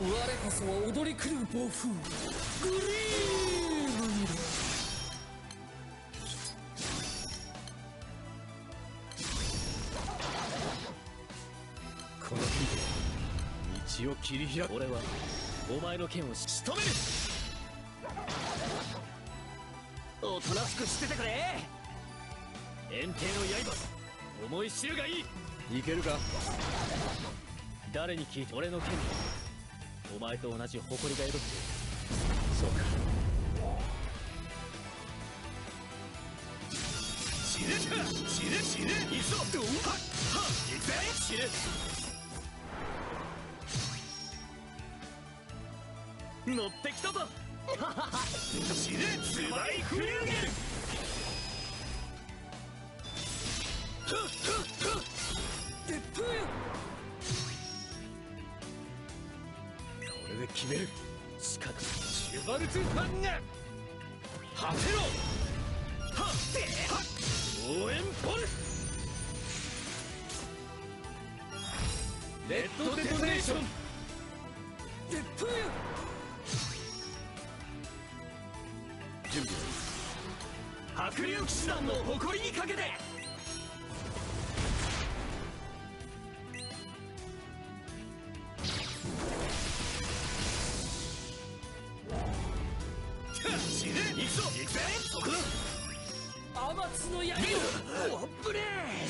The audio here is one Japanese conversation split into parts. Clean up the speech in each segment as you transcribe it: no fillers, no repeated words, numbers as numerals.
こそは踊り狂う暴風グリームに。 この火で道を切り開く。俺はお前の剣を仕留める。おとなしくしててくれ。炎帝の刃、思い知るがいい。いけるか。誰に聞いて。俺の剣にお前と同じ誇りが宿っている。そうか。死ねか、死ね死ね。行くぞ。ドンはっはっ、行くぜ。死ね。乗ってきたぞ。死ね。スバイフリューゲル。 鉄風よ。 これで決める。近くシュバルツファンが果てろ。はっではっ応援ボル。レッドデトネーション。 鉄風よ。 準備は白龍騎士団の誇りにかけて。死ね。行くぞ。行くぜ。そこだ。 天津の槍よ。 おっぶねえ。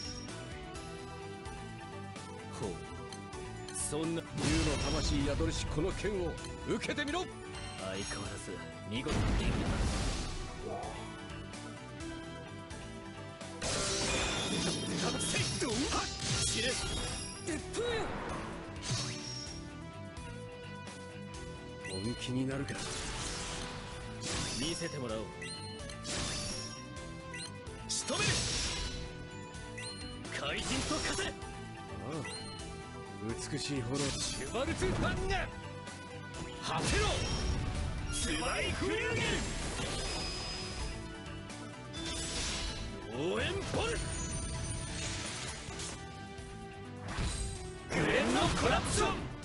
ほう、そんな竜の魂宿るしこの剣を受けてみろ。相変わらず見事な剣だ。セイドはっ死ね。 鉄風よ。 本気になるか。見せてもらおう。仕留める。怪人と化せ。ああ、美しい炎。シュバルツファンが果てろ。スバイフリューゲル。応援ボル。グレンのコラプション。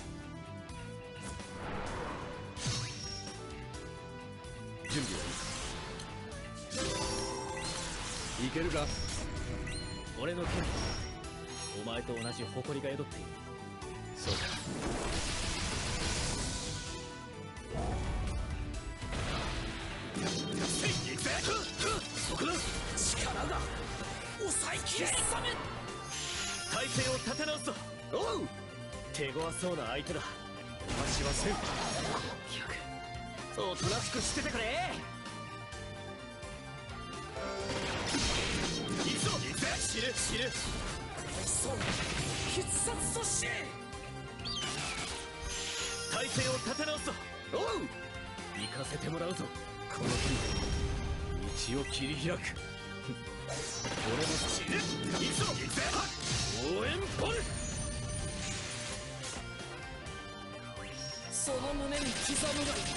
準備はいいけるか。俺の剣にお前と同じ誇りが宿っている。そうか。行くぜ。そこだ。 力が抑えきれ。 体勢を立て直すぞ。おう。手強そうな相手だ。お待ちはせん。おとなしくしててくれ。行くぞ。行くぜ。死ぬ死ぬ。 そう必殺として体勢を立て直すぞ。おう。行かせてもらうぞ。この日で道を切り開く。俺も死ぬ。行くぞ。行くぜ。応援ボル。 その胸に刻むがいい。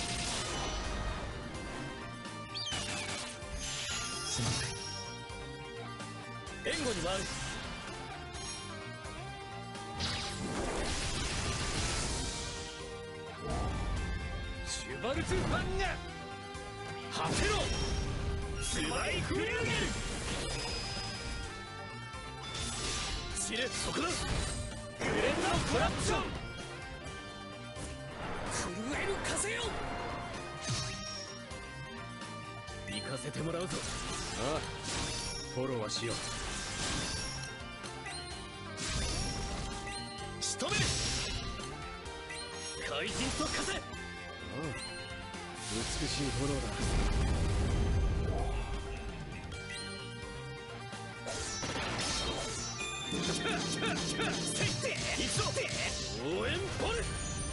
すまない。援護に回る。シュバルツファンが果てろ。スバイフリューゲル。死ね。そこだ。グレンのコラプション。 震える風よ。 行かせてもらうぞ。ああ、フォローはしよう。仕留める。怪人と化せ。ああ、美しい炎だ。行くぞ。応援ボル。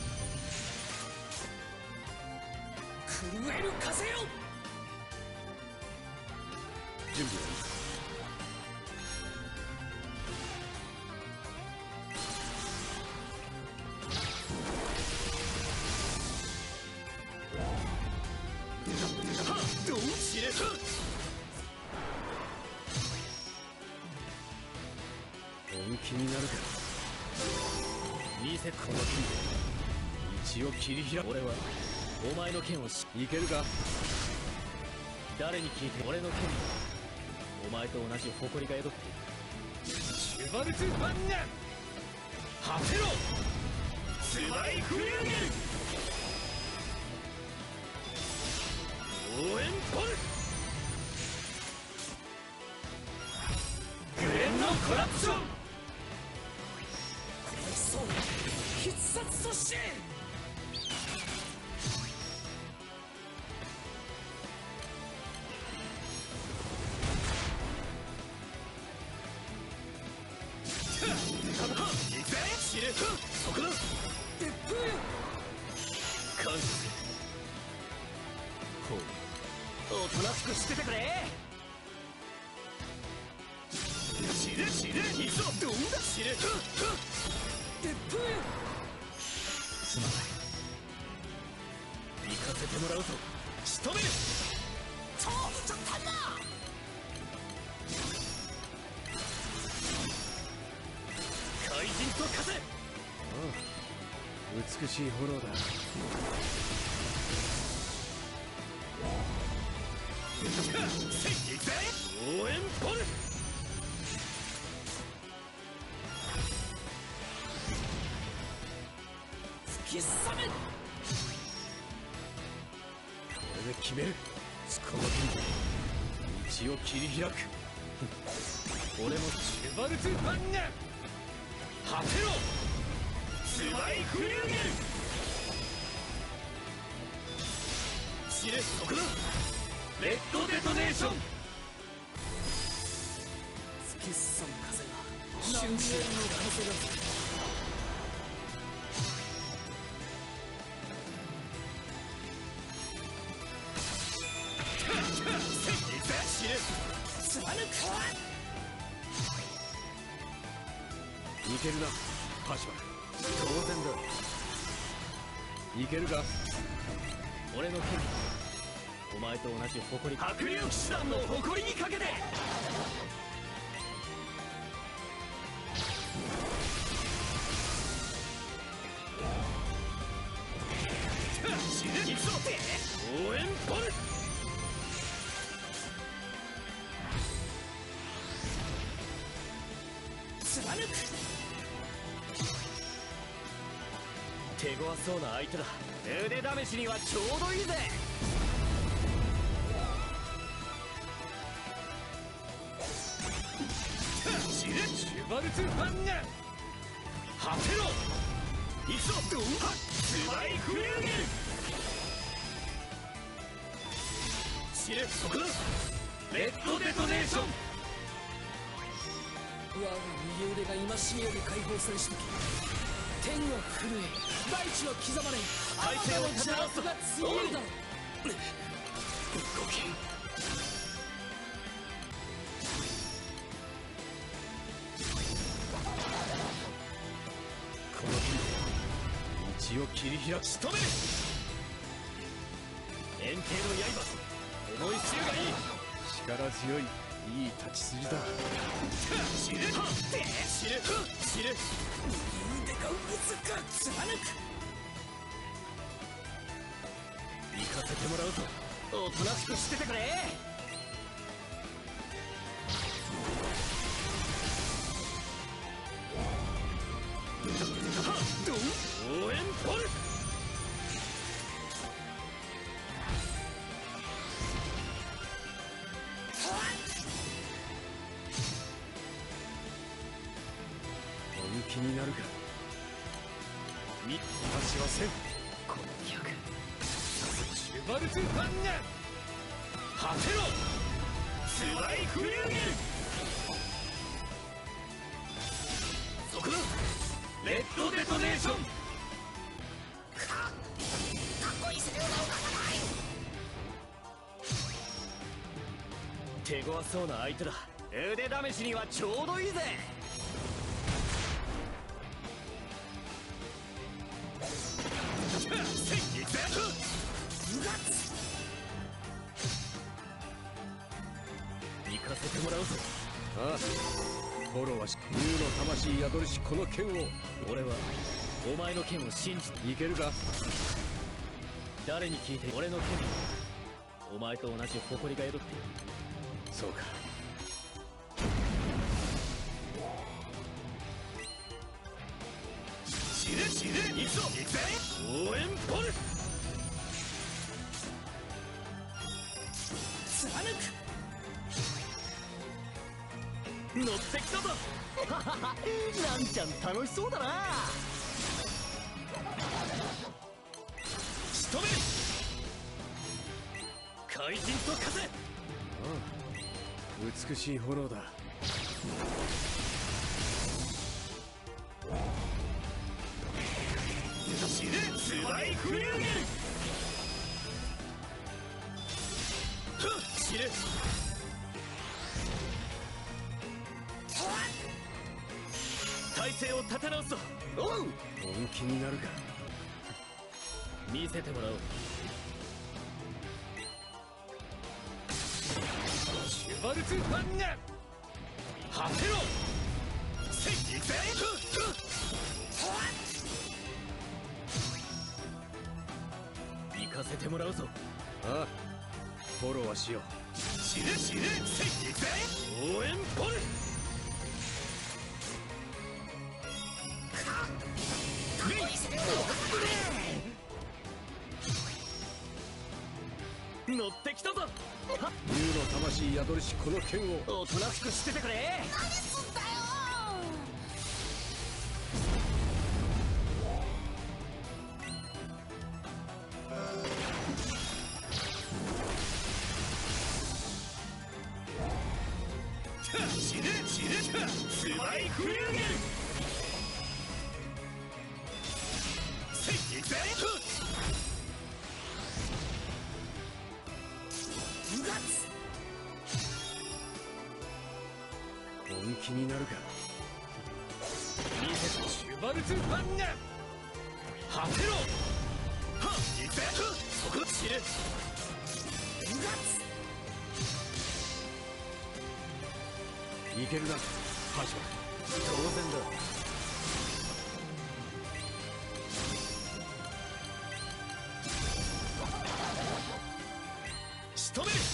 震える風よ。 準備はいい。はっ、どう知れた。本気になるか。見せこの剣で道を切り開く。俺はお前の剣をいけるか。誰に聞いて俺の剣はお前と同じ誇りが宿っている。シュバルツ・ファンガン果てろスバイフリューゲルオーエンポルグレンのコラプションそう必殺阻止。 そこだ鉄風よ。 感謝する。ほうおとなしくしててくれ。死ね死ねいくぞどんだ死ね鉄風よ。 すまない行かせてもらうぞ仕留める。 超ちょったんだ。 怪人と風。美しい炎だ。応援ボル吹きさめ。 これで決める。この剣で道を切り開く。俺もシュバルツ・ファンガン果てろスバイフリューゲル知れそこだレッドデトネーション。 吹きすさむ風が瞬間の風が。 知れ貫く。 いけるなパシマ当然だ。いけるか。俺の剣お前と同じ誇り白竜騎士団の誇りにかけて。死ねいくぞ応援ボル貫く。 手強そうな相手だ。腕試しにはちょうどいいぜ。シュバルツ・ファンガン果てろいくぞドンハッスバイフリューゲル知れそこだレッドデトネーション。 我が右腕が戒めより解放されし時、天を震え大地を刻まれあまたの邪悪が強いだろう。 動けん。この剣で道を切り開く。仕留める炎帝の刃思い知るがいい。力強いいい立ち筋だ。知れ知れ知れ右腕が渦く貫く。 行かせてもらうぞ。おとなしくしててくれ。応援ボル本気になるか。私はせん。この逆シュバルツ・ファンガン果てろスバイフリューゲルそこだレッドデトネーション。 かっこいい攻めをなおかさない。 手強そうな相手だ。腕試しにはちょうどいいぜ。行かせてもらうぞ。ああフォローはし竜の魂宿るしこの剣を俺はお前の剣を信じていけるか。誰に聞いて俺の剣にお前と同じ誇りが宿っている。そうか。死ね死ね、行くぞ行くぜ。応援ボル貫く。 乗ってきたぞ。 なんちゃん楽しそうだな。 仕留める。怪人と風。ああ、美しい炎だ。死ねスバイフリューゲル。死ね。体勢を立て直すぞ。おう、本気になるか。見せてもらおう。シュバルツファンガ果てろ。せい、行くぜ。行かせてもらうぞ。ああ、フォローはしよう。死ね死ね、せい、行くぜ。応援ボル乗ってきたぞ。竜の魂宿るしこの剣を。 おとなしくしててくれ。 何すんだよ。 死ね死ね、スバイフリューゲル。せい、行くぜ。本気になるか。見せてシュバルツファンガ果てろ。はっ、行くぜ。そこ死ね。いけるな、ハジマ。当然だ。仕留める。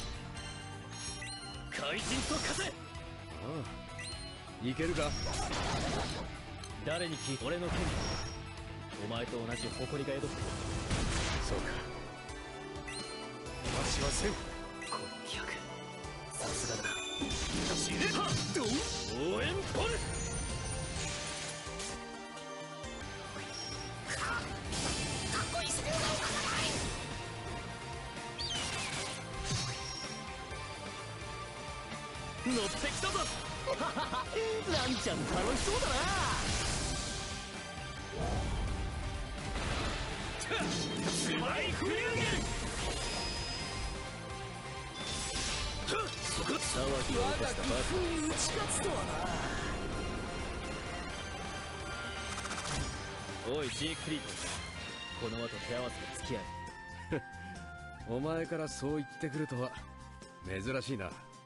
怪人と風。ああ、いけるか。誰に聞いて俺の剣にお前と同じ誇りが宿ってる。そうか。わしはせん。この気迫、さすがだ。死ねはっ、応援ボルかっこいいそれを動かさない。 乗ってきたぞ。 なんちゃん楽しそうだな。 スバイフリューゲル。そこ騒ぎを起こしたバカに打ち勝つとはな。 おいジークリート、この後手合わせで付き合い。お前からそう言ってくるとは珍しいな。